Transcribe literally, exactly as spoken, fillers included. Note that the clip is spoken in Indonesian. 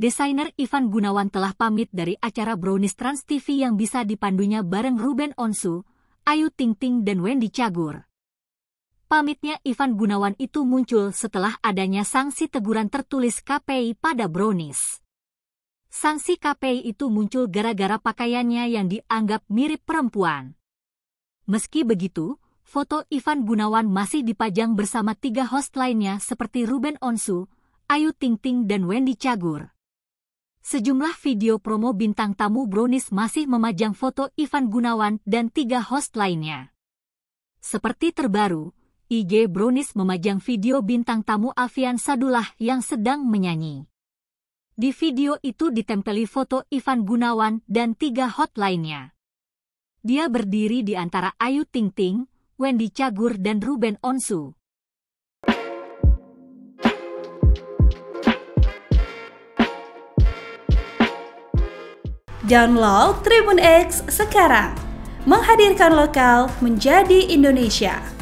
desainer Ivan Gunawan telah pamit dari acara Brownies Trans T V yang bisa dipandunya bareng Ruben Onsu, Ayu Ting Ting dan Wendy Cagur. Pamitnya Ivan Gunawan itu muncul setelah adanya sanksi teguran tertulis K P I pada Brownies. Sanksi K P I itu muncul gara-gara pakaiannya yang dianggap mirip perempuan. Meski begitu, foto Ivan Gunawan masih dipajang bersama tiga host lainnya seperti Ruben Onsu, Ayu Ting Ting dan Wendy Cagur. Sejumlah video promo bintang tamu Brownies masih memajang foto Ivan Gunawan dan tiga host lainnya. Seperti terbaru, I G Brownies memajang video bintang tamu Alfian Sadullah yang sedang menyanyi. Di video itu ditempeli foto Ivan Gunawan dan tiga host lainnya. Dia berdiri di antara Ayu Ting Ting, Wendy Cagur dan Ruben Onsu. Download Tribun X sekarang, menghadirkan lokal menjadi Indonesia.